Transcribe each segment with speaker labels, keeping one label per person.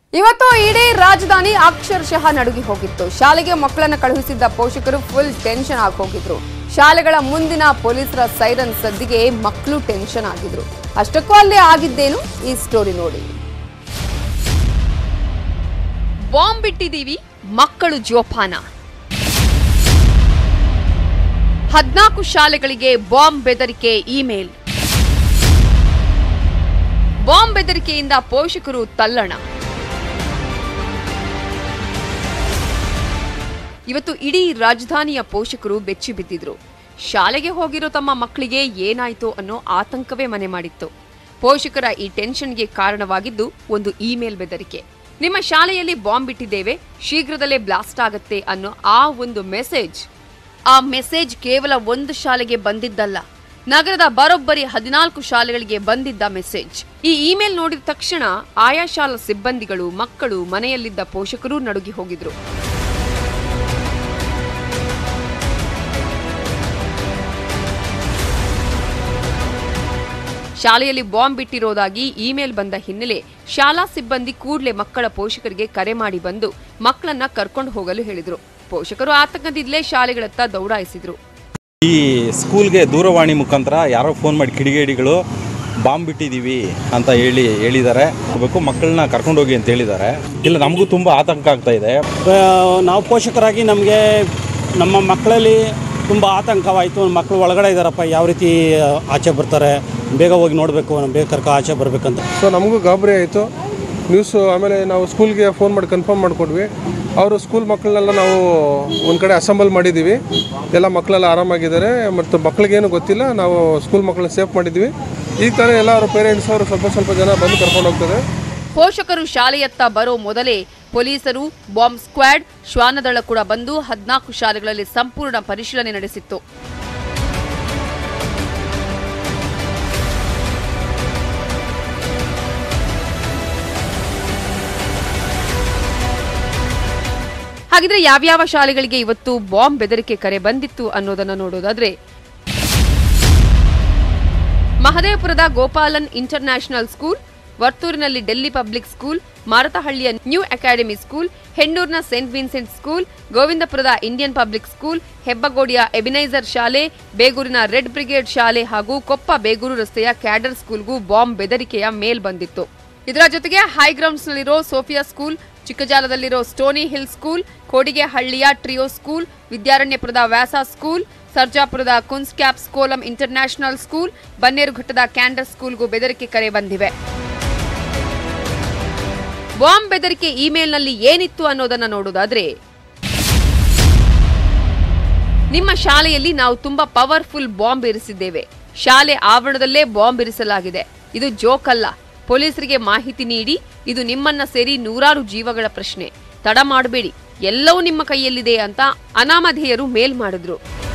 Speaker 1: ಇವತ್ತು ಇಡೀ ರಾಜಧಾನಿ ಅಕ್ಷರಶಃ ನಡುಗಿ ಹೋಗಿತ್ತು. ಶಾಲೆಗೆ ಮಕ್ಕಳನ್ನ ಕಳುಹಿಸಿದ್ದ ಪೋಷಕರು ಫುಲ್ ಟೆನ್ಷನ್ ಆಗಿ ಹೋಗಿದ್ರು. ಶಾಲೆಗಳ ಮುಂದಿನ ಪೊಲೀಸರ ಸೈರನ್ ಸದ್ದಿಗೆ ಮಕ್ಕಳು ಟೆನ್ಷನ್ ಆಗಿದ್ರು. ಅಷ್ಟಕ್ಕೂ ಅಲ್ಲೇ ಆಗಿದ್ದೇನು ಈ ಸ್ಟೋರಿ ನೋಡಿ. ಬಾಂಬ್ ಬಿಟ್ಟಿದ್ದೀವಿ, ಮಕ್ಕಳು ಜೋಪಾನ. 14 ಶಾಲೆಗಳಿಗೆ ಬಾಂಬ್ ಬೆದರಿಕೆ ಇಮೇಲ್. ಬಾಂಬ್ ಬೆದರಿಕೆಯಿಂದ ಪೋಷಕರು ತಲ್ಲಣ. ಇವತ್ತು ಇಡೀ ರಾಜಧಾನಿಯ ಪೋಷಕರು ಬೆಚ್ಚಿ ಬಿದ್ದಿದ್ರು. ಶಾಲೆಗೆ ಹೋಗಿರೋ ತಮ್ಮ ಮಕ್ಕಳಿಗೆ ಏನಾಯ್ತು ಅನ್ನೋ ಆತಂಕವೇ ಮನೆ ಮಾಡಿತ್ತು. ಪೋಷಕರ ಈ ಟೆನ್ಷನ್ಗೆ ಕಾರಣವಾಗಿದ್ದು ಒಂದು ಇಮೇಲ್ ಬೆದರಿಕೆ. ನಿಮ್ಮ ಶಾಲೆಯಲ್ಲಿ ಬಾಂಬ್ ಬಿಟ್ಟಿದ್ದೇವೆ, ಶೀಘ್ರದಲ್ಲೇ ಬ್ಲಾಸ್ಟ್ ಆಗತ್ತೆ ಅನ್ನೋ ಆ ಒಂದು ಮೆಸೇಜ್. ಆ ಮೆಸೇಜ್ ಕೇವಲ ಒಂದು ಶಾಲೆಗೆ ಬಂದಿದ್ದಲ್ಲ, ನಗರದ ಬರೋಬ್ಬರಿ 14 ಶಾಲೆಗಳಿಗೆ ಬಂದಿದ್ದ ಮೆಸೇಜ್. ಈ ಇಮೇಲ್ ನೋಡಿದ ತಕ್ಷಣ ಆಯಾ ಶಾಲಾ ಸಿಬ್ಬಂದಿಗಳು, ಮಕ್ಕಳು, ಮನೆಯಲ್ಲಿದ್ದ ಪೋಷಕರು ನಡುಗಿ ಹೋಗಿದ್ರು. ಶಾಲೆಯಲ್ಲಿ ಬಾಂಬ್ ಬಿಟ್ಟಿರೋದಾಗಿ ಇಮೇಲ್ ಬಂದ ಹಿನ್ನೆಲೆ ಶಾಲಾ ಸಿಬ್ಬಂದಿ ಕೂಡಲೇ ಮಕ್ಕಳ ಪೋಷಕರಿಗೆ ಕರೆ ಮಾಡಿ ಬಂದು ಮಕ್ಕಳನ್ನ ಕರ್ಕೊಂಡು ಹೋಗಲು ಹೇಳಿದ್ರು. ಪೋಷಕರು ಆತಂಕದಿಂದಲೇ ಶಾಲೆಗಳತ್ತ ದೌಡಾಯಿಸಿದ್ರು.
Speaker 2: ಈ ಸ್ಕೂಲ್ಗೆ ದೂರವಾಣಿ ಮುಖಾಂತರ ಯಾರೋ ಫೋನ್ ಮಾಡಿ ಕಿಡಿಗೇಡಿಗಳು ಬಾಂಬ್ ಬಿಟ್ಟಿದ್ದೀವಿ ಅಂತ ಹೇಳಿದ್ದಾರೆ, ಹೋಗಬೇಕು ಮಕ್ಕಳನ್ನ ಕರ್ಕೊಂಡು ಹೋಗಿ ಅಂತ ಹೇಳಿದ್ದಾರೆ. ಇಲ್ಲ, ನಮಗೂ ತುಂಬ ಆತಂಕ ಆಗ್ತಾ ಇದೆ.
Speaker 3: ನಾವು ಪೋಷಕರಾಗಿ ನಮಗೆ ನಮ್ಮ ಮಕ್ಕಳಲ್ಲಿ ತುಂಬ ಆತಂಕವಾಯಿತು. ಮಕ್ಕಳು ಒಳಗಡೆ ಇದ್ದಾರಪ್ಪ, ಯಾವ ರೀತಿ ಆಚೆ ಬರ್ತಾರೆ, ಬೇಗ ಹೋಗಿ ನೋಡಬೇಕು, ಬೇಗ ಕರ್ಕ ಆಚೆ ಬರಬೇಕಂತ.
Speaker 4: ಸೊ ನಮಗೂ ಗಾಬರಿ ಆಯಿತು ನ್ಯೂಸು. ಆಮೇಲೆ ನಾವು ಸ್ಕೂಲ್ಗೆ ಫೋನ್ ಮಾಡಿ ಕನ್ಫರ್ಮ್ ಮಾಡಿಕೊಡ್ವಿ. ಅವರು ಸ್ಕೂಲ್ ಮಕ್ಕಳನ್ನೆಲ್ಲ ನಾವು ಒಂದು ಕಡೆ ಅಸೆಂಬಲ್ ಮಾಡಿದ್ದೀವಿ. ಎಲ್ಲ ಮಕ್ಕಳೆಲ್ಲ ಆರಾಮಾಗಿದ್ದಾರೆ ಮತ್ತು ಮಕ್ಕಳಿಗೇನು ಗೊತ್ತಿಲ್ಲ. ನಾವು ಸ್ಕೂಲ್ ಮಕ್ಕಳನ್ನ ಸೇಫ್ ಮಾಡಿದ್ವಿ. ಈಗ ತಾನೇ ಎಲ್ಲರೂ ಪೇರೆಂಟ್ಸ್ ಅವರು ಸ್ವಲ್ಪ ಜನ ಬಂದು ಕರ್ಕೊಂಡು ಹೋಗ್ತಾರೆ.
Speaker 1: ಪೋಷಕರು ಶಾಲೆಯತ್ತ ಬರೋ ಮೊದಲೇ ಪೊಲೀಸರು, ಬಾಂಬ್ ಸ್ಕ್ವಾಡ್, ಶ್ವಾನದಳ ಕೂಡ ಬಂದು 14 ಶಾಲೆಗಳಲ್ಲಿ ಸಂಪೂರ್ಣ ಪರಿಶೀಲನೆ ನಡೆಸಿತ್ತು. ಹಾಗಿದ್ರೆ ಯಾವ್ಯಾವ ಶಾಲೆಗಳಿಗೆ ಇವತ್ತು ಬಾಂಬ್ ಬೆದರಿಕೆ ಕರೆ ಬಂದಿತ್ತು ಅನ್ನೋದನ್ನ ನೋಡೋದಾದ್ರೆ, ಮಹದೇವಪುರದ ಗೋಪಾಲನ್ ಇಂಟರ್ನ್ಯಾಷನಲ್ ಸ್ಕೂಲ್, ವರ್ತೂರಿನಲ್ಲಿ ಡೆಲ್ಲಿ ಪಬ್ಲಿಕ್ ಸ್ಕೂಲ್, ಮಾರತಹಳ್ಳಿಯ ನ್ಯೂ ಅಕಾಡೆಮಿ ಸ್ಕೂಲ್, ಹೆಣ್ಣೂರಿನ ಸೇಂಟ್ ವಿನ್ಸೆಂಟ್ ಸ್ಕೂಲ್, ಗೋವಿಂದಪುರದ ಇಂಡಿಯನ್ ಪಬ್ಲಿಕ್ ಸ್ಕೂಲ್, ಹೆಬ್ಬಗೋಡಿಯ ಎಬಿನೈಸರ್ ಶಾಲೆ, ಬೇಗೂರಿನ ರೆಡ್ ಬ್ರಿಗೇಡ್ ಶಾಲೆ ಹಾಗೂ ಕೊಪ್ಪ ಬೇಗೂರು ರಸ್ತೆಯ ಕ್ಯಾಡರ್ ಸ್ಕೂಲ್ಗೂ ಬಾಂಬ್ ಬೆದರಿಕೆಯ ಮೇಲ್ ಬಂದಿತ್ತು. ಇದರ ಜೊತೆಗೆ ಹೈಗ್ರೌಂಡ್ಸ್ನಲ್ಲಿರೋ ಸೋಫಿಯಾ ಸ್ಕೂಲ್, ಚಿಕ್ಕಜಾಲದಲ್ಲಿರೋ ಸ್ಟೋನಿ ಹಿಲ್ ಸ್ಕೂಲ್, ಕೋಡಿಗೆಹಳ್ಳಿಯ ಟ್ರಿಯೋ ಸ್ಕೂಲ್, ವಿದ್ಯಾರಣ್ಯಪುರದ ವ್ಯಾಸಾ ಸ್ಕೂಲ್, ಸರ್ಜಾಪುರದ Kunskapsskolan international school, ಬನ್ನೇರುಘಟ್ಟದ ಕ್ಯಾಂಡರ್ ಸ್ಕೂಲ್ಗೂ ಬೆದರಿಕೆ ಕರೆ ಬಂದಿವೆ. ಬಾಂಬ್ ಬೆದರಿಕೆ ಇಮೇಲ್ನಲ್ಲಿ ಏನಿತ್ತು ಅನ್ನೋದನ್ನ ನೋಡೋದಾದ್ರೆ, ನಿಮ್ಮ ಶಾಲೆಯಲ್ಲಿ ನಾವು ತುಂಬಾ ಪವರ್ಫುಲ್ ಬಾಂಬ್ ಇರಿಸಿದ್ದೇವೆ. ಶಾಲೆ ಆವರಣದಲ್ಲೇ ಬಾಂಬ್ ಇರಿಸಲಾಗಿದೆ. ಇದು ಜೋಕ್ ಅಲ್ಲ. ಪೊಲೀಸರಿಗೆ ಮಾಹಿತಿ ನೀಡಿ. ಇದು ನಿಮ್ಮನ್ನ ಸೇರಿ ನೂರಾರು ಜೀವಗಳ ಪ್ರಶ್ನೆ. ತಡ ಮಾಡಬೇಡಿ, ಎಲ್ಲವೂ ನಿಮ್ಮ ಕೈಯಲ್ಲಿದೆ ಅಂತ ಅನಾಮಧೇಯರು ಮೇಲ್ ಮಾಡಿದ್ರು.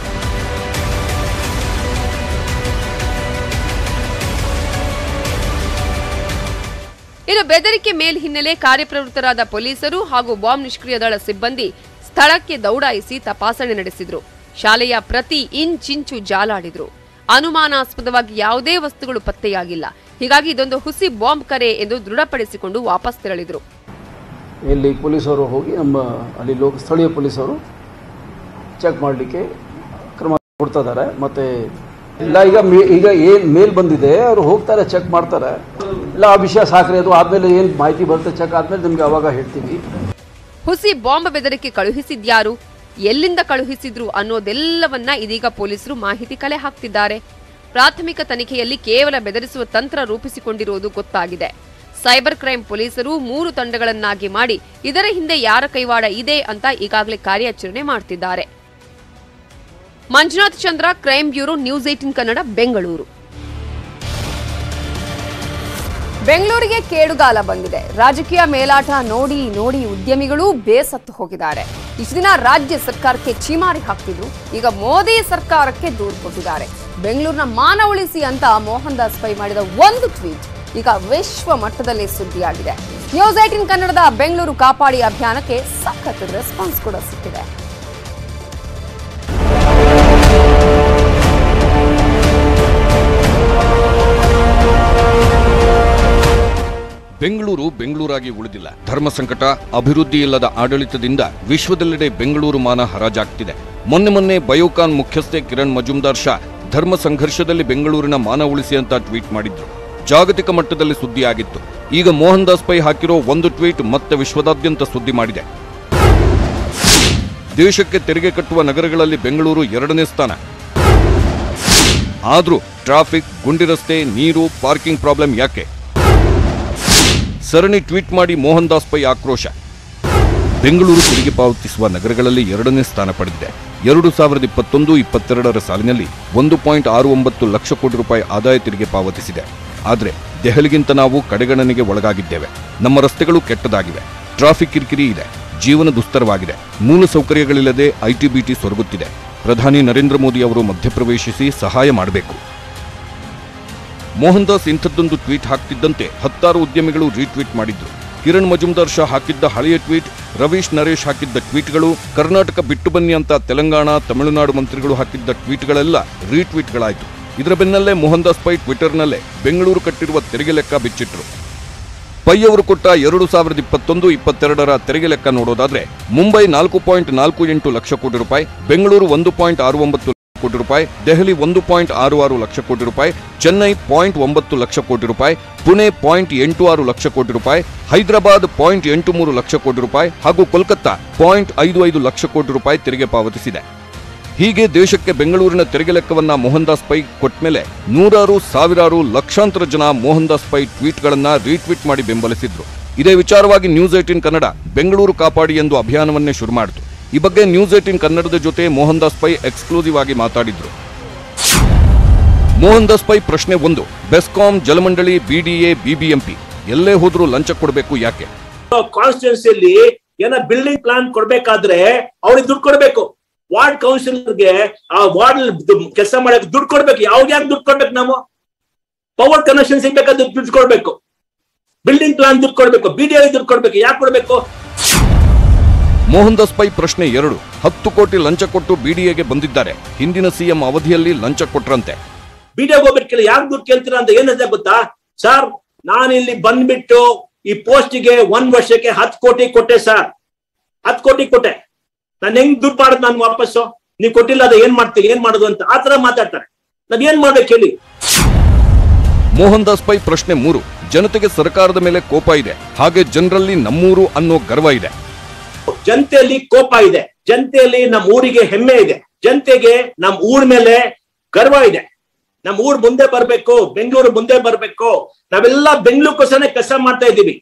Speaker 1: ಇದು ಬೆದರಿಕೆ ಮೇಲ್ ಹಿನ್ನೆಲೆ ಕಾರ್ಯಪ್ರವೃತ್ತರಾದ ಪೊಲೀಸರು ಹಾಗೂ ಬಾಂಬ್ ನಿಷ್ಕ್ರಿಯ ದಳ ಸಿಬ್ಬಂದಿ ಸ್ಥಳಕ್ಕೆ ದೌಡಾಯಿಸಿ ತಪಾಸಣೆ ನಡೆಸಿದ್ರು. ಶಾಲೆಯ ಪ್ರತಿ ಇಂಚಿಂಚು ಜಾಲಾಡಿದ್ರು. ಅನುಮಾನಾಸ್ಪದವಾಗಿ ಯಾವುದೇ ವಸ್ತುಗಳು ಪತ್ತೆಯಾಗಿಲ್ಲ. ಹೀಗಾಗಿ ಇದೊಂದು ಹುಸಿ ಬಾಂಬ್ ಕರೆ ಎಂದು ದೃಢಪಡಿಸಿಕೊಂಡು ವಾಪಸ್ ತೆರಳಿದ್ರು.
Speaker 5: ಇಲ್ಲಿ ಪೊಲೀಸರು ಹೋಗಿ ನಮ್ಮ ಅಲ್ಲಿ ಸ್ಥಳೀಯ ಪೊಲೀಸರು ಚೆಕ್ ಮಾಡಲಿಕ್ಕೆ ಕ್ರಮ ಕೊಡ್ತಾ ಇದ್ದಾರೆ. ಮತ್ತೆ ಇಲ್ಲ, ಈಗ ಏನು ಮೇಲ್ ಬಂದಿದೆ ಅವರು ಹೋಗ್ತಾರೆ, ಚೆಕ್ ಮಾಡ್ತಾರೆ. ಇಲ್ಲ, ಆ ವಿಷಯ ಸಾಕ್ರೆ, ಅದು ಆದ್ಮೇಲೆ ಏನು ಮಾಹಿತಿ ಬರುತ್ತೆ ಚೆಕ್ ಆದ್ಮೇಲೆ ನಿಮ್ಗೆ ಅವಾಗ ಹೇಳ್ತೀವಿ.
Speaker 1: ಹುಸಿ ಬಾಂಬ್ ಬೆದರಿಕೆ ಕಳುಹಿಸಿದ್ಯಾರು, ಎಲ್ಲಿಂದ ಕಳುಹಿಸಿದ್ರು ಅನ್ನೋದೆಲ್ಲವನ್ನ ಇದೀಗ ಪೊಲೀಸರು ಮಾಹಿತಿ ಕಲೆ ಹಾಕ್ತಿದ್ದಾರೆ. ಪ್ರಾಥಮಿಕ ತನಿಖೆಯಲ್ಲಿ ಕೇವಲ ಬೆದರಿಸುವ ತಂತ್ರ ರೂಪಿಸಿಕೊಂಡಿರುವುದು ಗೊತ್ತಾಗಿದೆ. ಸೈಬರ್ ಕ್ರೈಂ ಪೊಲೀಸರು 3 ತಂಡಗಳನ್ನಾಗಿ ಮಾಡಿ ಇದರ ಹಿಂದೆ ಯಾರ ಕೈವಾಡ ಇದೆ ಅಂತ ಈಗಾಗಲೇ ಕಾರ್ಯಾಚರಣೆ ಮಾಡ್ತಿದ್ದಾರೆ. Manjunath Chandra, crime bureau, news 18 Kannada, Bengaluru. ಬೆಂಗಳೂರಿಗೆ ಕೇಡುಗಾಲ ಬಂದಿದೆ. ರಾಜಕೀಯ ಮೇಲಾಟ ನೋಡಿ ನೋಡಿ ಉದ್ಯಮಿಗಳು ಬೇಸತ್ತು ಹೋಗಿದ್ದಾರೆ. ಇಷ್ಟು ದಿನ ರಾಜ್ಯ ಸರ್ಕಾರಕ್ಕೆ ಛೀಮಾರಿ ಹಾಕ್ತಿದ್ರು, ಈಗ ಮೋದಿ ಸರ್ಕಾರಕ್ಕೆ ದೂರು ಕೊಟ್ಟಿದ್ದಾರೆ. ಬೆಂಗಳೂರಿನ ಮಾನ ಉಳಿಸಿ ಅಂತ ಮೋಹನ್ ದಾಸ್ ಪೈ ಮಾಡಿದ ಒಂದು ಟ್ವೀಟ್ ಈಗ ವಿಶ್ವ ಮಟ್ಟದಲ್ಲಿ ಸುದ್ದಿಯಾಗಿದೆ. ನ್ಯೂಸ್ 18 ಕನ್ನಡದ ಬೆಂಗಳೂರು ಕಾಪಾಡಿ ಅಭಿಯಾನಕ್ಕೆ ಸಖತ್ ರೆಸ್ಪಾನ್ಸ್ ಕೂಡ ಸಿಕ್ಕಿದೆ.
Speaker 6: ಬೆಂಗಳೂರು ಬೆಂಗಳೂರಾಗಿ ಉಳಿದಿಲ್ಲ. ಧರ್ಮ ಸಂಕಟ, ಅಭಿವೃದ್ಧಿ ಇಲ್ಲದ ಆಡಳಿತದಿಂದ ವಿಶ್ವದೆಲ್ಲೆಡೆ ಬೆಂಗಳೂರು ಮಾನ ಹರಾಜಾಗ್ತಿದೆ. ಮೊನ್ನೆ ಬಯೋಕಾನ್ ಮುಖ್ಯಸ್ಥೆ ಕಿರಣ್ ಮಜುಮ್ದಾರ್ ಶಾ ಧರ್ಮ ಸಂಘರ್ಷದಲ್ಲಿ ಬೆಂಗಳೂರಿನ ಮಾನ ಉಳಿಸಿ ಅಂತ ಟ್ವೀಟ್ ಮಾಡಿದ್ರು. ಜಾಗತಿಕ ಮಟ್ಟದಲ್ಲಿ ಸುದ್ದಿಯಾಗಿತ್ತು. ಈಗ ಮೋಹನ್ ದಾಸ್ ಪೈ ಹಾಕಿರೋ ಒಂದು ಟ್ವೀಟ್ ಮತ್ತೆ ವಿಶ್ವದಾದ್ಯಂತ ಸುದ್ದಿ ಮಾಡಿದೆ. ದೇಶಕ್ಕೆ ತೆರಿಗೆ ಕಟ್ಟುವ ನಗರಗಳಲ್ಲಿ ಬೆಂಗಳೂರು 2ನೇ ಸ್ಥಾನ. ಆದ್ರೂ ಟ್ರಾಫಿಕ್, ಗುಂಡಿ ರಸ್ತೆ, ನೀರು, ಪಾರ್ಕಿಂಗ್ ಪ್ರಾಬ್ಲಮ್ ಯಾಕೆ? ಸರಣಿ ಟ್ವೀಟ್ ಮಾಡಿ ಮೋಹನ್ ದಾಸ್ ಪೈ ಆಕ್ರೋಶ. ಬೆಂಗಳೂರು ತೆರಿಗೆ ಪಾವತಿಸುವ ನಗರಗಳಲ್ಲಿ 2ನೇ ಸ್ಥಾನ ಪಡೆದಿದೆ. 2021-22 ಸಾಲಿನಲ್ಲಿ 1.69 ಲಕ್ಷ ಕೋಟಿ ರೂಪಾಯಿ ಆದಾಯ ತೆರಿಗೆ ಪಾವತಿಸಿದೆ. ಆದರೆ ದೆಹಲಿಗಿಂತ ನಾವು ಕಡೆಗಣನೆಗೆ ಒಳಗಾಗಿದ್ದೇವೆ. ನಮ್ಮ ರಸ್ತೆಗಳು ಕೆಟ್ಟದಾಗಿವೆ, ಟ್ರಾಫಿಕ್ ಕಿರಿಕಿರಿ ಇದೆ, ಜೀವನ ದುಸ್ತರವಾಗಿದೆ, ಮೂಲಸೌಕರ್ಯಗಳಿಲ್ಲದೆ ಐಟಿ-ಬಿಟಿ ಸೊರಗುತ್ತಿದೆ. ಪ್ರಧಾನಿ ನರೇಂದ್ರ ಮೋದಿ ಅವರು ಮಧ್ಯಪ್ರವೇಶಿಸಿ ಸಹಾಯ ಮಾಡಬೇಕು. ಮೋಹನ್ ದಾಸ್ ಇಂಥದ್ದೊಂದು ಟ್ವೀಟ್ ಹಾಕ್ತಿದ್ದಂತೆ 10 ಉದ್ಯಮಿಗಳು ರೀಟ್ವೀಟ್ ಮಾಡಿದ್ರು. ಕಿರಣ್ ಮಜುಮ್ದಾರ್ ಶಾ ಹಾಕಿದ್ದ ಹಳೆಯ ಟ್ವೀಟ್, ರವೀಶ್ ನರೇಶ್ ಹಾಕಿದ್ದ ಟ್ವೀಟ್ಗಳು, ಕರ್ನಾಟಕ ಬಿಟ್ಟು ಬನ್ನಿ ಅಂತ ತೆಲಂಗಾಣ, ತಮಿಳುನಾಡು ಮಂತ್ರಿಗಳು ಹಾಕಿದ್ದ ಟ್ವೀಟ್ಗಳೆಲ್ಲ ರೀಟ್ವೀಟ್ಗಳಾಯಿತು. ಇದರ ಬೆನ್ನಲ್ಲೇ ಮೋಹನ್ ದಾಸ್ ಪೈ ಟ್ವಿಟರ್ನಲ್ಲೇ ಬೆಂಗಳೂರು ಕಟ್ಟಿರುವ ತೆರಿಗೆ ಲೆಕ್ಕ ಬಿಚ್ಚಿಟ್ರು. ಪೈ ಅವರು ಕೊಟ್ಟ 2021-22 ತೆರಿಗೆ ಲೆಕ್ಕ ನೋಡೋದಾದ್ರೆ ಮುಂಬೈ 4.48 ಲಕ್ಷ ಕೋಟಿ ರೂಪಾಯಿ, ಬೆಂಗಳೂರು 1.69 ಕೋಟಿ ರೂಪಾಯಿ, ದೆಹಲಿ 1.66 ಲಕ್ಷ ಕೋಟಿ ರೂಪಾಯಿ, ಚೆನ್ನೈ 0.9 ಲಕ್ಷ ಕೋಟಿ ರೂಪಾಯಿ, ಪುಣೆ 0.86 ಲಕ್ಷ ಕೋಟಿ ರೂಪಾಯಿ, ಹೈದರಾಬಾದ್ 0.83 ಲಕ್ಷ ಕೋಟಿ ರೂಪಾಯಿ ಹಾಗೂ ಕೋಲ್ಕತ್ತಾ 0.55 ಲಕ್ಷ ಕೋಟಿ ರೂಪಾಯಿ ತೆರಿಗೆ ಪಾವತಿಸಿದೆ. ಹೀಗೆ ದೇಶಕ್ಕೆ ಬೆಂಗಳೂರಿನ ತೆರಿಗೆ ಲೆಕ್ಕವನ್ನ ಮೋಹನ್ ದಾಸ್ ಪೈ ಕೊಟ್ಮೇಲೆ ನೂರಾರು, ಸಾವಿರಾರು, ಲಕ್ಷಾಂತರ ಜನ ಮೋಹನ್ ದಾಸ್ ಪೈ ಟ್ವೀಟ್ಗಳನ್ನ ರೀಟ್ವೀಟ್ ಮಾಡಿ ಬೆಂಬಲಿಸಿದ್ರು. ಇದೇ ವಿಚಾರವಾಗಿ ನ್ಯೂಸ್ 18 ಕನ್ನಡ ಬೆಂಗಳೂರು ಕಾಪಾಡಿ ಎಂದು ಅಭಿಯಾನವನ್ನೇ ಶುರು ಮಾಡಿತು. ಈ ಬಗ್ಗೆ ನ್ಯೂಸ್ 18 ಕನ್ನಡದ ಜೊತೆ ಮೋಹನ್ ದಾಸ್ ಪೈ ಎಕ್ಸ್ಕ್ಲೂಸಿವ್ ಆಗಿ ಮಾತಾಡಿದ್ರು. ಮೋಹನ್ ದಾಸ್ ಪೈ ಪ್ರಶ್ನೆ 1, ಬೆಸ್ಕಾಂ, ಜಲಮಂಡಳಿ, ಬಿಡಿಎ, ಬಿಬಿಎಂಪಿ ಎಲ್ಲೇ ಹೋದ್ರೂ ಲಂಚ ಕೊಡಬೇಕು ಯಾಕೆ?
Speaker 7: ಕಾನ್ಸ್ಟಿಟ್ಯೂನ್ಸಿಯಲ್ಲಿ ಏನೋ ಬಿಲ್ಡಿಂಗ್ ಪ್ಲಾನ್ ಕೊಡ್ಬೇಕಾದ್ರೆ ಅವ್ರಿಗೆ ದುಡ್ಡು ಕೊಡ್ಬೇಕು. ವಾರ್ಡ್ ಕೌನ್ಸಿಲರ್ಗೆ ಆ ವಾರ್ಡ್ ಕೆಲಸ ಮಾಡಕ್ಕೆ ದುಡ್ಡು ಕೊಡ್ಬೇಕು. ಯಾಕೆ ದುಡ್ಡು ಕೊಡ್ಬೇಕು? ನಾವು ಪವರ್ ಕನೆಕ್ಷನ್ ಸಿಗ್ಬೇಕಾದ್ರೆ ದುಡ್ಡು ಕೊಡ್ಬೇಕು, ಬಿಲ್ಡಿಂಗ್ ಪ್ಲಾನ್ ದುಡ್ಡು ಕೊಡ್ಬೇಕು, ಬಿಡಿಎ ದುಡ್ಡು ಕೊಡ್ಬೇಕು. ಯಾಕೆ ಕೊಡ್ಬೇಕು?
Speaker 6: ಮೋಹನ್ ದಾಸ್ ಪೈ ಪ್ರಶ್ನೆ 2, 10 ಕೋಟಿ ಲಂಚ ಕೊಟ್ಟು ಬಿಡಿಎಗೆ ಬಂದಿದ್ದಾರೆ. ಹಿಂದಿನ ಸಿಎಂ ಅವಧಿಯಲ್ಲಿ ಲಂಚ ಕೊಟ್ರಂತೆ.
Speaker 7: ಬಿಡಿಎ ಹೋಗ್ಬಿಟ್ಟು ಯಾಕೆ ದುಡ್ಡು ಕೇಳ್ತೀರಾ ಅಂತ ಏನಂತ ಗೊತ್ತಾ ಸರ್? ನಾನಿಲ್ಲಿ ಬಂದ್ಬಿಟ್ಟು ಈ ಪೋಸ್ಟಿಗೆ 1 ವರ್ಷಕ್ಕೆ 10 ಕೋಟಿ ಕೊಟ್ಟೆ ಸರ್. 10 ಕೋಟಿ ಕೊಟ್ಟೆ. ನಾನು ಹೆಂಗ್ ದುಡ್ಡು ಮಾಡೋದು? ನಾನು ವಾಪಸ್ಸು ನೀವು ಕೊಟ್ಟಿಲ್ಲ, ಅದ ಏನ್ ಮಾಡ್ತೀವಿ, ಏನ್ ಮಾಡೋದು ಅಂತ ಆತರ ಮಾತಾಡ್ತಾರೆ. ನಾವ್ ಏನ್ ಮಾಡ್ಬೇಕು ಹೇಳಿ?
Speaker 6: ಮೋಹನ್ ದಾಸ್ ಪೈ ಪ್ರಶ್ನೆ 3, ಜನತೆಗೆ ಸರ್ಕಾರದ ಮೇಲೆ ಕೋಪ ಇದೆ, ಹಾಗೆ ಜನರಲ್ಲಿ ನಮ್ಮೂರು ಅನ್ನೋ ಗರ್ವ ಇದೆ.
Speaker 7: ಜನತೆಯಲ್ಲಿ ಕೋಪ ಇದೆ, ಜನತೆಯಲ್ಲಿ ನಮ್ಮ ಊರಿಗೆ ಹೆಮ್ಮೆ ಇದೆ, ಜನತೆಗೆ ನಮ್ಮ ಊರ್ ಮೇಲೆ ಗರ್ವ ಇದೆ. ನಮ್ಮ ಊರ್ ಮುಂದೆ ಬರ್ಬೇಕು, ಬೆಂಗಳೂರು ಮುಂದೆ ಬರ್ಬೇಕು. ನಾವೆಲ್ಲ ಬೆಂಗಳೂರಿಗೋಸ್ಕರ ಕೆಲಸ ಮಾಡ್ತಾ ಇದ್ದೀವಿ.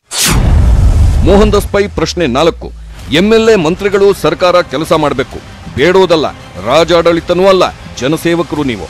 Speaker 6: ಮೋಹನ್ ದಾಸ್ ಪೈ ಪ್ರಶ್ನೆ 4, ಎಂಎಲ್ಎ ಮಂತ್ರಿಗಳು ಸರ್ಕಾರ ಕೆಲಸ ಮಾಡಬೇಕು, ಬೇಡೋದಲ್ಲ, ರಾಜಾಡಳಿತನೂ ಅಲ್ಲ, ಜನಸೇವಕರು ನೀವು.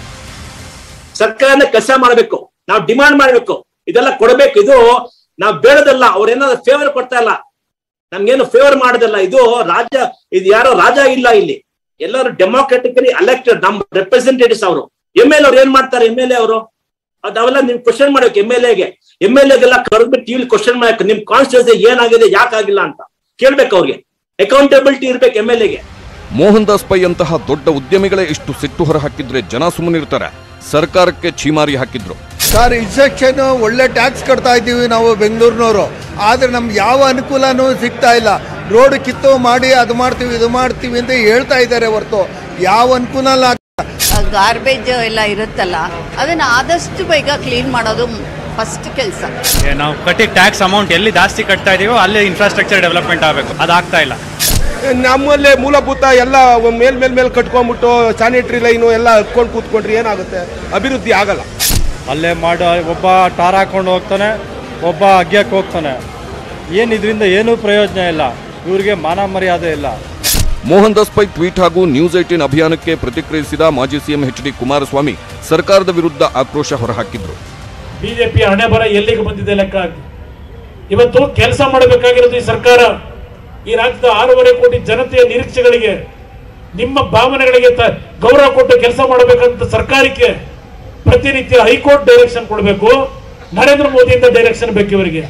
Speaker 7: ಸರ್ಕಾರನ ಕೆಲಸ ಮಾಡಬೇಕು, ನಾವು ಡಿಮಾಂಡ್ ಮಾಡ್ಬೇಕು, ಇದೆಲ್ಲ ಕೊಡಬೇಕು. ಇದು ನಾವು ಬೇಡದಲ್ಲ, ಅವ್ರೇನಾದ್ರು ಫೇವರ್ ಕೊಡ್ತಾ ಇಲ್ಲ, ನಮ್ಗೇನು ಫೇವರ್ ಮಾಡೋದಲ್ಲ. ಇದು ರಾಜ್ಯ, ಇದು ಯಾರೋ ರಾಜ ಇಲ್ಲ ಇಲ್ಲಿ, ಎಲ್ಲರೂ ಡೆಮೋಕ್ರೆಟಿಕಲಿ ಎಲೆಕ್ಟೆಡ್ ನಮ್ಮ ರೆಪ್ರೆಸೆಂಟೇಟಿವ್ಸ್. ಅವರು ಎಂಎಲ್ಎ ಅವ್ರು ಏನ್ ಮಾಡ್ತಾರೆ? ಎಂಎಲ್ಎ ಅವರು ಅವೆಲ್ಲ ನೀವು ಕ್ವಶನ್ ಮಾಡ್ಬೇಕು. ಎಂಎಲ್ಎಗೆಲ್ಲ ಕರೆದ್ಬಿಟ್ಟು ಟಿವಿಲಿ ಕ್ವಶನ್ ಮಾಡ್ಬೇಕು, ನಿಮ್ ಕಾನ್ಸ್ಟಿಟ್ಯೂನ್ಸಿ ಏನಾಗಿದೆ, ಯಾಕಾಗಿಲ್ಲ ಅಂತ ಕೇಳ್ಬೇಕು. ಅವ್ರಿಗೆ ಅಕೌಂಟಬಿಲಿಟಿ ಇರ್ಬೇಕು ಎಂಎಲ್ಎಗೆ.
Speaker 6: ಮೋಹನ್ ದಾಸ್ ಪೈ ಅಂತಹ ದೊಡ್ಡ ಉದ್ಯಮಿಗಳೇ ಇಷ್ಟು ಸಿಟ್ಟು ಹೊರ ಹಾಕಿದ್ರೆ ಜನ ಸುಮ್ಮನಿರ್ತಾರೆ. ಸರ್ಕಾರಕ್ಕೆ ಛೀಮಾರಿ ಹಾಕಿದ್ರು.
Speaker 8: ಸರ್, ಇನ್ಸೆಕ್ಷನ್ ಒಳ್ಳೆ ಟ್ಯಾಕ್ಸ್ ಕಟ್ತಾ ಇದ್ದೀವಿ ನಾವು ಬೆಂಗಳೂರಿನವರು, ಆದ್ರೆ ನಮ್ಗೆ ಯಾವ ಅನುಕೂಲನೂ ಸಿಗ್ತಾ ಇಲ್ಲ. ರೋಡ್ ಕಿತ್ತು ಮಾಡಿ ಅದು ಮಾಡ್ತೀವಿ ಇದು ಮಾಡ್ತೀವಿ ಅಂತ ಹೇಳ್ತಾ ಇದ್ದಾರೆ ಹೊರತು ಯಾವ ಅನುಕೂಲ ಇಲ್ಲ.
Speaker 9: ಗಾರ್ಬೇಜ್ ಎಲ್ಲ ಇರುತ್ತಲ್ಲ, ಅದನ್ನ ಆದಷ್ಟು ಬೇಗ ಕ್ಲೀನ್ ಮಾಡೋದು ಫಸ್ಟ್ ಕೆಲಸ.
Speaker 10: ನಾವು ಕಟ್ಟಿ ಟ್ಯಾಕ್ಸ್ ಅಮೌಂಟ್ ಎಲ್ಲಿ ಜಾಸ್ತಿ ಕಟ್ತಾ ಇದೀವೋ ಅಲ್ಲಿ ಇನ್ಫ್ರಾಸ್ಟ್ರಕ್ಚರ್ ಡೆವಲಪ್ಮೆಂಟ್ ಆಗಬೇಕು, ಅದಾಗ್ತಾ ಇಲ್ಲ.
Speaker 4: ನಮ್ಮಲ್ಲೇ ಮೂಲಭೂತ ಎಲ್ಲ ಮೇಲ್ ಕಟ್ಕೊಂಡ್ಬಿಟ್ಟು ಸ್ಯಾನಿಟರಿ ಲೈನು ಎಲ್ಲ ಹತ್ಕೊಂಡು ಕೂತ್ಕೊಂಡ್ರೆ ಏನಾಗುತ್ತೆ? ಅಭಿವೃದ್ಧಿ ಆಗಲ್ಲ.
Speaker 10: ಅಲ್ಲೇ ಮಾಡೋ ಒಬ್ಬ ಟಾರ್ ಹಾಕೊಂಡು ಹೋಗ್ತಾನೆ, ಒಬ್ಬ ಅಗ್ಯಕ್ಕೆ ಹೋಗ್ತಾನೆ. ಏನು ಇದರಿಂದ ಏನೂ ಪ್ರಯೋಜನ ಇಲ್ಲ, ಇವ್ರಿಗೆ ಮಾನ ಮರ್ಯಾದೆ ಇಲ್ಲ.
Speaker 6: ಮೋಹನ್ ದಾಸ್ ಪೈ ಟ್ವೀಟ್ ಹಾಗೂ ನ್ಯೂಸ್ 18 ಅಭಿಯಾನಕ್ಕೆ ಪ್ರತಿಕ್ರಿಯಿಸಿದ ಮಾಜಿ ಸಿಎಂ ಎಚ್ ಡಿ ಕುಮಾರಸ್ವಾಮಿ ಸರ್ಕಾರದ ವಿರುದ್ಧ ಆಕ್ರೋಶ ಹೊರಹಾಕಿದ್ರು.
Speaker 11: ಬಿಜೆಪಿ ಹಣೆ ಬರ ಎಲ್ಲಿಗೆ ಬಂದಿದೆ ಲೆಕ್ಕ ಹಾಕಿ. ಇವತ್ತು ಕೆಲಸ ಮಾಡಬೇಕಾಗಿರೋದು ಈ ಸರ್ಕಾರ. ಈ ರಾಜ್ಯದ 6.5 ಕೋಟಿ ಜನತೆಯ ನಿರೀಕ್ಷೆಗಳಿಗೆ, ನಿಮ್ಮ ಭಾವನೆಗಳಿಗೆ ಗೌರವ ಕೊಟ್ಟು ಕೆಲಸ ಮಾಡಬೇಕಂತ ಸರ್ಕಾರಕ್ಕೆ ಪ್ರತಿನಿತ್ಯ ಹೈಕೋರ್ಟ್ ಡೈರೆಕ್ಷನ್ ಕೊಡಬೇಕು, ನರೇಂದ್ರ ಮೋದಿಯಿಂದ ಡೈರೆಕ್ಷನ್ ಬೇಕು ಇವರಿಗೆ.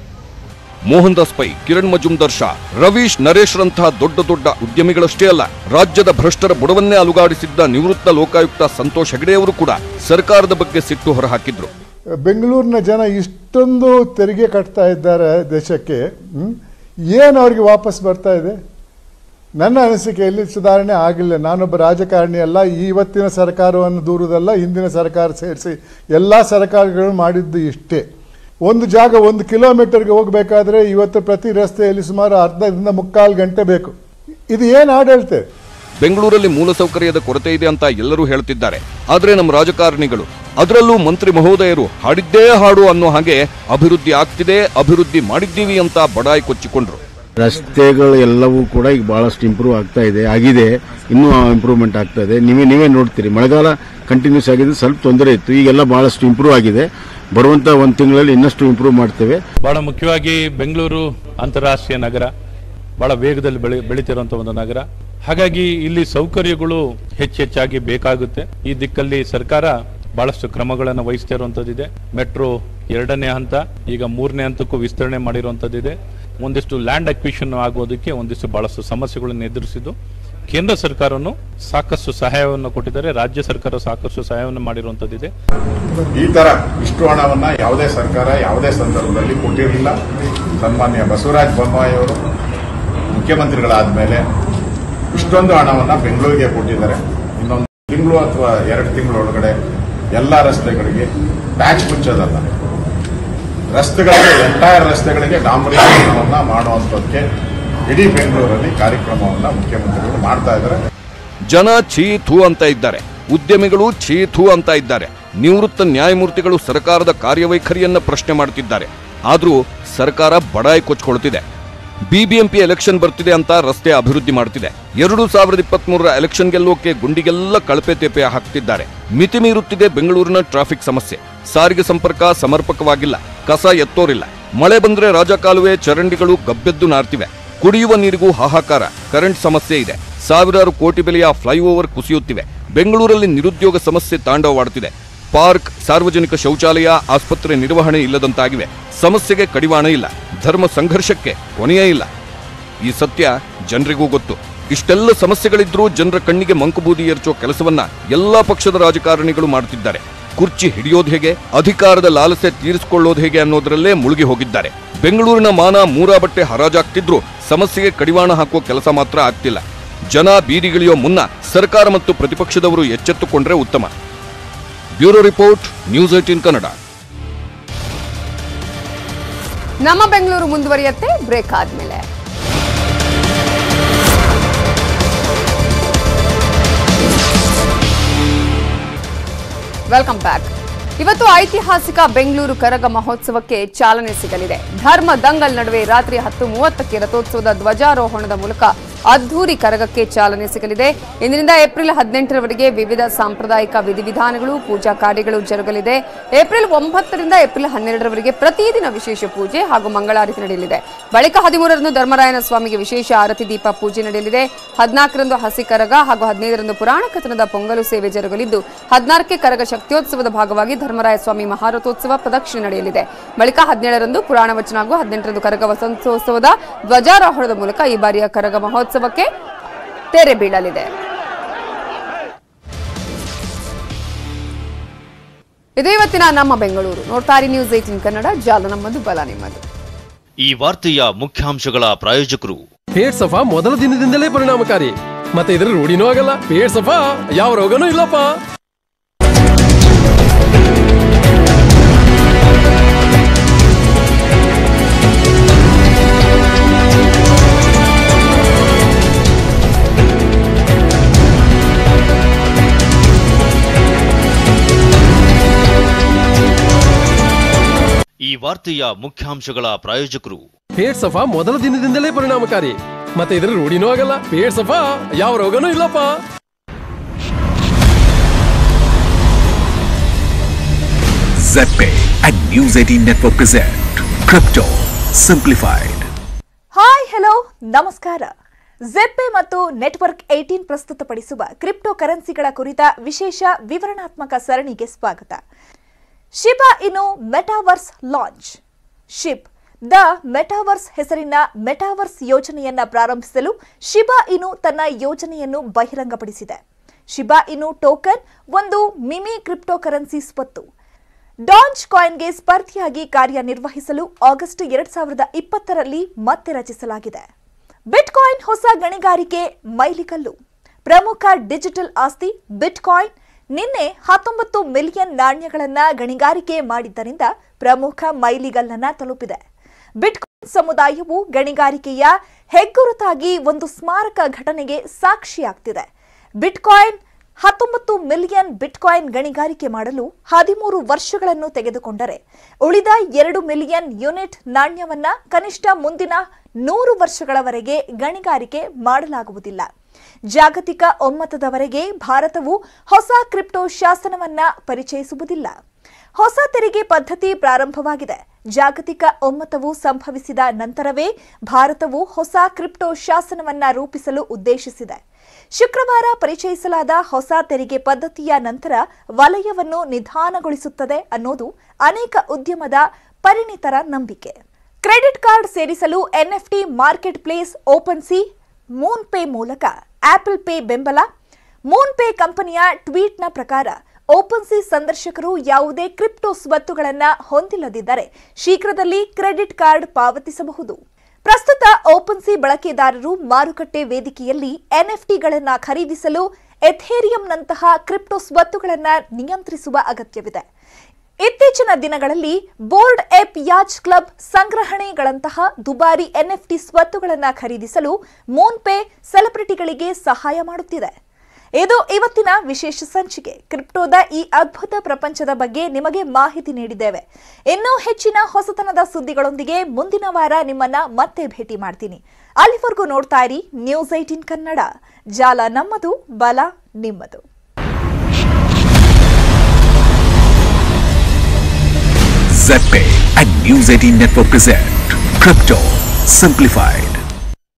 Speaker 6: ಮೋಹನ್ ದಾಸ್ ಪೈ, ಕಿರಣ್ ಮಜುಮ್ದಾರ್ ಶಾ, ರವೀಶ್ ನರೇಶ್ರಂತಹ ದೊಡ್ಡ ದೊಡ್ಡ ಉದ್ಯಮಿಗಳಷ್ಟೇ ಅಲ್ಲ, ರಾಜ್ಯದ ಭ್ರಷ್ಟರ ಬುಡವನ್ನೇ ಅಲುಗಾಡಿಸಿದ್ದ ನಿವೃತ್ತ ಲೋಕಾಯುಕ್ತ ಸಂತೋಷ್ ಹೆಗಡೆಯವರು ಕೂಡ ಸರ್ಕಾರದ ಬಗ್ಗೆ ಸಿಟ್ಟು ಹೊರಹಾಕಿದ್ರು.
Speaker 12: ಬೆಂಗಳೂರಿನ ಜನ ಇಷ್ಟೊಂದು ತೆರಿಗೆ ಕಟ್ತಾ ಇದ್ದಾರೆ ದೇಶಕ್ಕೆ, ಏನು ಅವ್ರಿಗೆ ವಾಪಸ್ ಬರ್ತಾ ಇದೆ? ನನ್ನ ಅನಿಸಿಕೆಯಲ್ಲಿ ಸುಧಾರಣೆ ಆಗಿಲ್ಲ. ನಾನೊಬ್ಬ ರಾಜಕಾರಣಿ ಅಲ್ಲ, ಇವತ್ತಿನ ಸರ್ಕಾರವನ್ನು ದೂರುವುದಲ್ಲ, ಹಿಂದಿನ ಸರ್ಕಾರ ಸೇರಿಸಿ ಎಲ್ಲ ಸರ್ಕಾರಗಳು ಮಾಡಿದ್ದು ಇಷ್ಟೇ. ಒಂದು ಜಾಗ 1 ಕಿಲೋಮೀಟರ್ಗೆ ಹೋಗಬೇಕಾದ್ರೆ ಇವತ್ತು ಪ್ರತಿ ರಸ್ತೆಯಲ್ಲಿ ಸುಮಾರು ಅರ್ಧದಿಂದ 3/4 ಗಂಟೆ ಬೇಕು. ಇದು ಏನು ಆಡಳಿತ?
Speaker 6: ಬೆಂಗಳೂರಲ್ಲಿ ಮೂಲಸೌಕರ್ಯದ ಕೊರತೆ ಇದೆ ಅಂತ ಎಲ್ಲರೂ ಹೇಳ್ತಿದ್ದಾರೆ. ಆದರೆ ನಮ್ಮ ರಾಜಕಾರಣಿಗಳು, ಅದರಲ್ಲೂ ಮಂತ್ರಿ ಮಹೋದಯರು ಹಾಡಿದ್ದೇ ಹಾಡು ಅನ್ನೋ ಹಾಗೆ ಅಭಿವೃದ್ಧಿ ಆಗ್ತಿದೆ, ಅಭಿವೃದ್ಧಿ ಮಾಡಿದ್ದೀವಿ ಅಂತ ಬಡಾಯಿ ಕೊಚ್ಚಿಕೊಂಡ್ರು.
Speaker 13: ರಸ್ತೆಗಳು ಎಲ್ಲವೂ ಕೂಡ ಈಗ ಬಹಳಷ್ಟು ಇಂಪ್ರೂವ್ ಆಗಿದೆ, ಇನ್ನೂ ಇಂಪ್ರೂವ್ಮೆಂಟ್ ಆಗ್ತಾ ಇದೆ. ನೀವೇ ನೋಡ್ತೀರಿ, ಮಳೆಗಾಲ ಕಂಟಿನ್ಯೂಸ್ ಆಗಿದೆ, ಸ್ವಲ್ಪ ತೊಂದರೆ ಇತ್ತು, ಈಗೆಲ್ಲ ಬಹಳಷ್ಟು ಇಂಪ್ರೂವ್ ಆಗಿದೆ. ಬರುವಂತ 1 ತಿಂಗಳಲ್ಲಿ ಇನ್ನಷ್ಟು ಇಂಪ್ರೂವ್ ಮಾಡ್ತೇವೆ.
Speaker 14: ಬಹಳ ಮುಖ್ಯವಾಗಿ ಬೆಂಗಳೂರು ಅಂತಾರಾಷ್ಟ್ರೀಯ ನಗರ, ಬಹಳ ವೇಗದಲ್ಲಿ ಬೆಳೀತಿರುವಂತಹ ಒಂದು ನಗರ. ಹಾಗಾಗಿ ಇಲ್ಲಿ ಸೌಕರ್ಯಗಳು ಹೆಚ್ಚಾಗಿ ಬೇಕಾಗುತ್ತೆ. ಈ ದಿಕ್ಕಲ್ಲಿ ಸರ್ಕಾರ ಬಹಳಷ್ಟು ಕ್ರಮಗಳನ್ನು ವಹಿಸ್ತಾ ಇರುವಂತದ್ದಿದೆ. ಮೆಟ್ರೋ 2ನೇ ಹಂತ ಈಗ 3ನೇ ಹಂತಕ್ಕೂ ವಿಸ್ತರಣೆ ಮಾಡಿರುವಂತದ್ದಿದೆ. ಒಂದಿಷ್ಟು ಲ್ಯಾಂಡ್ ಅಕ್ವಿಷನ್ ಆಗೋದಕ್ಕೆ ಒಂದಿಷ್ಟು ಬಹಳಷ್ಟು ಸಮಸ್ಯೆಗಳನ್ನು ಎದುರಿಸಿದ್ದು ಕೇಂದ್ರ ಸರ್ಕಾರವನ್ನು ಸಾಕಷ್ಟು ಸಹಾಯವನ್ನು ಕೊಟ್ಟಿದ್ದಾರೆ, ರಾಜ್ಯ ಸರ್ಕಾರ ಸಾಕಷ್ಟು ಸಹಾಯವನ್ನು ಮಾಡಿರುವಂತದ್ದಿದೆ.
Speaker 15: ಈ ತರ ಇಷ್ಟು ಹಣವನ್ನ ಯಾವುದೇ ಸರ್ಕಾರ ಯಾವುದೇ ಸಂದರ್ಭದಲ್ಲಿ ಕೊಟ್ಟಿರಲಿಲ್ಲ. ಸನ್ಮಾನ್ಯ ಬಸವರಾಜ ಬೊಮ್ಮಾಯಿ ಅವರು ಮುಖ್ಯಮಂತ್ರಿಗಳಾದ ಮೇಲೆ ಇಷ್ಟೊಂದು ಹಣವನ್ನ ಬೆಂಗಳೂರಿಗೆ ಕೊಟ್ಟಿದ್ದಾರೆ. ಇನ್ನೊಂದು ತಿಂಗಳು ಅಥವಾ 2 ತಿಂಗಳೊಳಗಡೆ ಎಲ್ಲ ರಸ್ತೆಗಳಿಗೆ ಪ್ಯಾಚ್ ಮುಚ್ಚೋದಲ್ಲ, ರಸ್ತೆಗಳಿಗೆ ಎಂಟೈರ್ ರಸ್ತೆಗಳಿಗೆ ಡಾಂಬರೀಕರಣವನ್ನ ಮಾಡುವಂತದಕ್ಕೆ ಇಡೀ ಬೆಂಗಳೂರಲ್ಲಿ ಕಾರ್ಯಕ್ರಮವನ್ನ ಮುಖ್ಯಮಂತ್ರಿಗಳು ಮಾಡ್ತಾ ಇದ್ದಾರೆ.
Speaker 6: ಜನ ಛೀ ಥೂ ಅಂತ ಇದ್ದಾರೆ, ಉದ್ಯಮಿಗಳು ಛೀ ಥೂ ಅಂತ ಇದ್ದಾರೆ, ನಿವೃತ್ತ ನ್ಯಾಯಮೂರ್ತಿಗಳು ಸರ್ಕಾರದ ಕಾರ್ಯವೈಖರಿಯನ್ನ ಪ್ರಶ್ನೆ ಮಾಡ್ತಿದ್ದಾರೆ. ಆದ್ರೂ ಸರ್ಕಾರ ಬಡಾಯಿ ಕೊಚ್ಕೊಳ್ತಿದೆ. ಬಿಬಿಎಂಪಿ ಎಲೆಕ್ಷನ್ ಬರ್ತಿದೆ ಅಂತ ರಸ್ತೆ ಅಭಿವೃದ್ಧಿ ಮಾಡ್ತಿದೆ. 2023ರ ಎಲೆಕ್ಷನ್ ಗೆಲ್ಲೋಕೆ ಗುಂಡಿಗೆಲ್ಲ ಕಳಪೆ ತೇಪೆ ಹಾಕ್ತಿದ್ದಾರೆ. ಮಿತಿ ಮೀರುತ್ತಿದೆ ಬೆಂಗಳೂರಿನ ಟ್ರಾಫಿಕ್ ಸಮಸ್ಯೆ. ಸಾರಿಗೆ ಸಂಪರ್ಕ ಸಮರ್ಪಕವಾಗಿಲ್ಲ, ಕಸ ಎತ್ತೋರಿಲ್ಲ, ಮಳೆ ಬಂದ್ರೆ ರಾಜಕಾಲುವೆ ಚರಂಡಿಗಳು ಗಬ್ಬೆದ್ದು ನಾರ್ತಿವೆ. ಕುಡಿಯುವ ನೀರಿಗೂ ಹಾಹಾಕಾರ, ಕರೆಂಟ್ ಸಮಸ್ಯೆ ಇದೆ. ಸಾವಿರಾರು ಕೋಟಿ ಬೆಲೆಯ ಫ್ಲೈಓವರ್ ಕುಸಿಯುತ್ತಿವೆ. ಬೆಂಗಳೂರಲ್ಲಿ ನಿರುದ್ಯೋಗ ಸಮಸ್ಯೆ ತಾಂಡವವಾಡುತ್ತಿದೆ. ಪಾರ್ಕ್, ಸಾರ್ವಜನಿಕ ಶೌಚಾಲಯ, ಆಸ್ಪತ್ರೆ ನಿರ್ವಹಣೆ ಇಲ್ಲದಂತಾಗಿವೆ. ಸಮಸ್ಯೆಗೆ ಕಡಿವಾಣ ಇಲ್ಲ, ಧರ್ಮ ಸಂಘರ್ಷಕ್ಕೆ ಕೊನೆಯೇ ಇಲ್ಲ. ಈ ಸತ್ಯ ಜನರಿಗೂ ಗೊತ್ತು. ಇಷ್ಟೆಲ್ಲ ಸಮಸ್ಯೆಗಳಿದ್ರೂ ಜನರ ಕಣ್ಣಿಗೆ ಮಂಕುಬೂದಿ ಎರಚೋ ಕೆಲಸವನ್ನ ಎಲ್ಲಾ ಪಕ್ಷದ ರಾಜಕಾರಣಿಗಳು ಮಾಡುತ್ತಿದ್ದಾರೆ. ಕುರ್ಚಿ ಹಿಡಿಯೋದು ಹೇಗೆ, ಅಧಿಕಾರದ ಲಾಲಸೆ ತೀರಿಸಿಕೊಳ್ಳೋದು ಹೇಗೆ ಅನ್ನೋದರಲ್ಲೇ ಮುಳುಗಿ ಹೋಗಿದ್ದಾರೆ. ಬೆಂಗಳೂರಿನ ಮಾನ ಮೂರಾ ಬಟ್ಟೆ ಹರಾಜಾಗ್ತಿದ್ರೂ ಸಮಸ್ಯೆಗೆ ಕಡಿವಾಣ ಹಾಕುವ ಕೆಲಸ ಮಾತ್ರ ಆಗ್ತಿಲ್ಲ. ಜನ ಬೀದಿಗಿಳಿಯೋ ಮುನ್ನ ಸರ್ಕಾರ ಮತ್ತು ಪ್ರತಿಪಕ್ಷದವರು ಎಚ್ಚೆತ್ತುಕೊಂಡ್ರೆ ಉತ್ತಮ. Bureau report, news 18 Kannada.
Speaker 1: ನಮ್ಮ ಬೆಂಗಳೂರು ಮುಂದುವರಿಯುತ್ತೆ ಬ್ರೇಕ್ ಆದ್ಮೇಲೆ. Welcome back. ಇವತ್ತು ಐತಿಹಾಸಿಕ ಬೆಂಗಳೂರು ಕರಗ ಮಹೋತ್ಸವಕ್ಕೆ ಚಾಲನೆ ಸಿಗಲಿದೆ. ಧರ್ಮ ದಂಗಲ್ ನಡುವೆ ರಾತ್ರಿ 10:30ಕ್ಕೆ ರಥೋತ್ಸವದ ಧ್ವಜಾರೋಹಣದ ಮೂಲಕ ಅದ್ದೂರಿ ಕರಗಕ್ಕೆ ಚಾಲನೆ ಸಿಗಲಿದೆ. ಇಂದಿನಿಂದ ಏಪ್ರಿಲ್ 18ರವರೆಗೆ ವಿವಿಧ ಸಾಂಪ್ರದಾಯಿಕ ವಿಧಿವಿಧಾನಗಳು, ಪೂಜಾ ಕಾರ್ಯಗಳು ಜರುಗಲಿದೆ. ಏಪ್ರಿಲ್ 9ರಿಂದ ಏಪ್ರಿಲ್ 12ರವರೆಗೆ ಪ್ರತಿದಿನ ವಿಶೇಷ ಪೂಜೆ ಹಾಗೂ ಮಂಗಳಾರತಿ ನಡೆಯಲಿದೆ. ಬಳಿಕ 13ರಂದು ಧರ್ಮರಾಯನ ಸ್ವಾಮಿಗೆ ವಿಶೇಷ ಆರತಿ ದೀಪ ಪೂಜೆ ನಡೆಯಲಿದೆ. 14ರಂದು ಹಸಿ ಕರಗ ಹಾಗೂ 15ರಂದು ಪುರಾಣ ಕಥನದ ಪೊಂಗಲು ಸೇವೆ ಜರುಗಲಿದ್ದು 16ಕ್ಕೆ ಕರಗ ಶಕ್ತಿಯೋತ್ಸವದ ಭಾಗವಾಗಿ ಧರ್ಮರಾಯ ಸ್ವಾಮಿ ಮಹಾರಥೋತ್ಸವ ಪ್ರದಕ್ಷಿಣೆ ನಡೆಯಲಿದೆ. ಬಳಿಕ 17ರಂದು ಪುರಾಣ ವಚನ ಹಾಗೂ 18ರಂದು ಕರಗ ವಸಂತೋತ್ಸವದ ಧ್ವಜಾರೋಹಣದ ಮೂಲಕ ಈ ಬಾರಿಯ ಕರಗ ಮಹೋತ್ಸವಕ್ಕೆ ತೆರೆ ಬೀಳಲಿದೆ. ಇದು ಇವತ್ತಿನ ನಮ್ಮ ಬೆಂಗಳೂರು. ನೋಡ್ತಾರೆ ನ್ಯೂಸ್ 18 ಕನ್ನಡ, ಜಾಲ ನಮ್ಮದು, ಬಲ ನಿಮ್ಮದು.
Speaker 16: ಈ ವಾರ್ತೆಯ ಮುಖ್ಯಾಂಶಗಳ ಪ್ರಾಯೋಜಕರು
Speaker 17: ಪೇಟ್ ಸಫಾ ಮೊದಲ ದಿನದಿಂದಲೇ ಪರಿಣಾಮಕಾರಿ, ಮತ್ತೆ ಇದರ ರೂಢಿನೂ ಆಗಲ್ಲ. ಪೇಟ್ ಸಫಾ ಯಾವ ರೋಗನೂ ಇಲ್ಲಪ್ಪ.
Speaker 16: ಈ ವಾರ್ತೆಯ ಮುಖ್ಯಾಂಶಗಳ ಪ್ರಾಯೋಜಕರು
Speaker 17: ಪೇಟ್ ಸಫಾ ಮೊದಲ ದಿನದಿಂದಲೇ ಪರಿಣಾಮಕಾರಿ, ಮತ್ತೆ ಇದರ ರೂಢಿನೂ ಆಗಲ್ಲ. ಪೇಟ್ ಸಫಾ ಯಾವ ರೋಗನೂ ಇಲ್ಲಪ್ಪ.
Speaker 18: Zeppe and News 18 Network present Crypto Simplified.
Speaker 19: Hi, hello, ನಮಸ್ಕಾರ. ಝೆಪ್ಪೆ ಮತ್ತು ನೆಟ್ವರ್ಕ್ 18 ಪ್ರಸ್ತುತಪಡಿಸುವ ಕ್ರಿಪ್ಟೋ ಕರೆನ್ಸಿಗಳ ಕುರಿತ ವಿಶೇಷ ವಿವರಣಾತ್ಮಕ ಸರಣಿಗೆ ಸ್ವಾಗತ. Shiba Inu metaverse launch. Ship the metaverse ಹೆಸರಿನ ಮೆಟಾವರ್ಸ್ ಯೋಜನೆಯನ್ನ ಪ್ರಾರಂಭಿಸಲು ಶಿಬಾ ಇನು ತನ್ನ ಯೋಜನೆಯನ್ನು ಬಹಿರಂಗಪಡಿಸಿದೆ. ಶಿಬಾ ಇನು ಟೋಕನ್ ಒಂದು ಮಿನಿ ಕ್ರಿಪ್ಟೋ ಕರೆನ್ಸಿ ಸ್ವತ್ತು. ಡಾಂಜ್ ಕಾಯಿನ್ಗೆ ಸ್ಪರ್ಧಿಯಾಗಿ ಕಾರ್ಯನಿರ್ವಹಿಸಲು ಆಗಸ್ಟ್ 2020ರಲ್ಲಿ ಮತ್ತೆ ರಚಿಸಲಾಗಿದೆ. ಬಿಟ್ಕಾಯಿನ್ ಹೊಸ ಗಣಿಗಾರಿಕೆ ಮೈಲಿಗಲ್ಲು. ಪ್ರಮುಖ ಡಿಜಿಟಲ್ ಆಸ್ತಿ ಬಿಟ್ಕಾಯಿನ್ ನಿನ್ನೆ 19 ಮಿಲಿಯನ್ ನಾಣ್ಯಗಳನ್ನ ಗಣಿಗಾರಿಕೆ ಮಾಡಿದ್ದರಿಂದ ಪ್ರಮುಖ ಮೈಲಿಗಲ್ಲನ್ನ ತಲುಪಿದೆ. ಬಿಟ್ಕಾಯಿನ್ ಸಮುದಾಯವು ಗಣಿಗಾರಿಕೆಯ ಹೆಗ್ಗುರುತಾಗಿ ಒಂದು ಸ್ಮಾರಕ ಘಟನೆಗೆ ಸಾಕ್ಷಿಯಾಗ್ತಿದೆ. ಬಿಟ್ಕಾಯಿನ್ 19 ಮಿಲಿಯನ್ ಬಿಟ್ಕಾಯಿನ್ ಗಣಿಗಾರಿಕೆ ಮಾಡಲು 13 ವರ್ಷಗಳನ್ನು ತೆಗೆದುಕೊಂಡರೆ ಉಳಿದ 2 ಮಿಲಿಯನ್ ಯೂನಿಟ್ ನಾಣ್ಯವನ್ನ ಕನಿಷ್ಠ ಮುಂದಿನ 100 ವರ್ಷಗಳವರೆಗೆ ಗಣಿಗಾರಿಕೆ ಮಾಡಲಾಗುವುದಿಲ್ಲ. ಜಾಗತಿಕ ಒಮ್ಮತದವರೆಗೆ ಭಾರತವು ಹೊಸ ಕ್ರಿಪ್ಟೋ ಶಾಸನವನ್ನ ಪರಿಚಯಿಸುವುದಿಲ್ಲ. ಹೊಸ ತೆರಿಗೆ ಪದ್ಧತಿ ಪ್ರಾರಂಭವಾಗಿದೆ. ಜಾಗತಿಕ ಒಮ್ಮತವು ಸಂಭವಿಸಿದ ನಂತರವೇ ಭಾರತವು ಹೊಸ ಕ್ರಿಪ್ಟೋ ಶಾಸನವನ್ನ ರೂಪಿಸಲು ಉದ್ದೇಶಿಸಿದೆ. ಶುಕ್ರವಾರ ಪರಿಚಯಿಸಲಾದ ಹೊಸ ತೆರಿಗೆ ಪದ್ಧತಿಯ ನಂತರ ವಲಯವನ್ನು ನಿಧಾನಗೊಳಿಸುತ್ತದೆ ಅನ್ನೋದು ಅನೇಕ ಉದ್ಯಮದ ಪರಿಣಿತರ ನಂಬಿಕೆ. ಕ್ರೆಡಿಟ್ ಕಾರ್ಡ್ ಸೇರಿಸಲು ಎನ್ಎಫ್ಟಿ ಮಾರ್ಕೆಟ್ ಪ್ಲೇಸ್ ಓಪನ್ಸಿ ಮೂನ್ಪೇ ಮೂಲಕ ಆಪಲ್ ಪೇ ಬೆಂಬಲ. ಮೂನ್ಪೇ ಕಂಪನಿಯ ಟ್ವೀಟ್ನ ಪ್ರಕಾರ ಓಪನ್ಸಿ ಸಂದರ್ಶಕರು ಯಾವುದೇ ಕ್ರಿಪ್ಟೋ ಸ್ವತ್ತುಗಳನ್ನು ಹೊಂದಿಲ್ಲದಿದ್ದರೆ ಶೀಘ್ರದಲ್ಲಿ ಕ್ರೆಡಿಟ್ ಕಾರ್ಡ್ ಪಾವತಿಸಬಹುದು. ಪ್ರಸ್ತುತ ಓಪನ್ಸಿ ಬಳಕೆದಾರರು ಮಾರುಕಟ್ಟೆ ವೇದಿಕೆಯಲ್ಲಿ ಎನ್ಎಫ್ಟಿಗಳನ್ನು ಖರೀದಿಸಲು ಎಥೇರಿಯಂನಂತಹ ಕ್ರಿಪ್ಟೋ ಸ್ವತ್ತುಗಳನ್ನು ನಿಯಂತ್ರಿಸುವ ಅಗತ್ಯವಿದೆ. ಇತ್ತೀಚಿನ ದಿನಗಳಲ್ಲಿ ಬೋರ್ಡ್ ಏಪ್ ಯಾಚ್ ಕ್ಲಬ್ ಸಂಗ್ರಹಣೆಗಳಂತಹ ದುಬಾರಿ ಎನ್ಎಫ್ಟಿ ಸ್ವತ್ತುಗಳನ್ನು ಖರೀದಿಸಲು ಮೂನ್ಪೇ ಸೆಲೆಬ್ರಿಟಿಗಳಿಗೆ ಸಹಾಯ ಮಾಡುತ್ತಿದೆ. ಇದು ಇವತ್ತಿನ ವಿಶೇಷ ಸಂಚಿಕೆ. ಕ್ರಿಪ್ಟೋದ ಈ ಅದ್ಭುತ ಪ್ರಪಂಚದ ಬಗ್ಗೆ ನಿಮಗೆ ಮಾಹಿತಿ ನೀಡಿದ್ದೇವೆ. ಇನ್ನೂ ಹೆಚ್ಚಿನ ಹೊಸತನದ ಸುದ್ದಿಗಳೊಂದಿಗೆ ಮುಂದಿನ ವಾರ ನಿಮ್ಮನ್ನ ಮತ್ತೆ ಭೇಟಿ ಮಾಡ್ತೀನಿ. ಅಲ್ಲಿವರೆಗೂ ನೋಡ್ತಾ ಇರಿ ನ್ಯೂಸ್ 18 ಕನ್ನಡ. ಜಾಲ ನಮ್ಮದು, ಬಲ ನಿಮ್ಮದು.
Speaker 18: ZPay and News 18 Network present Crypto Simplified.